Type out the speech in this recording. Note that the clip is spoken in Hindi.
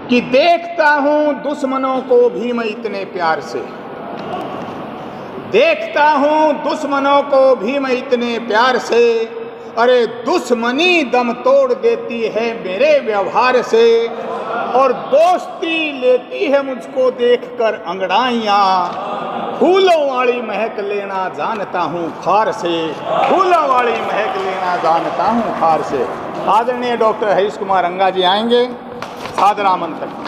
कि देखता हूं दुश्मनों को भी मैं इतने प्यार से, देखता हूं दुश्मनों को भी मैं इतने प्यार से, अरे दुश्मनी दम तोड़ देती है मेरे व्यवहार से, और दोस्ती लेती है मुझको देखकर अंगड़ाइयाँ, फूलों वाली महक लेना जानता हूँ खार से, फूलों वाली महक लेना जानता हूँ खार से। आदरणीय डॉक्टर हरीश कुमार रंगा जी आएंगे सादरा मंत्र।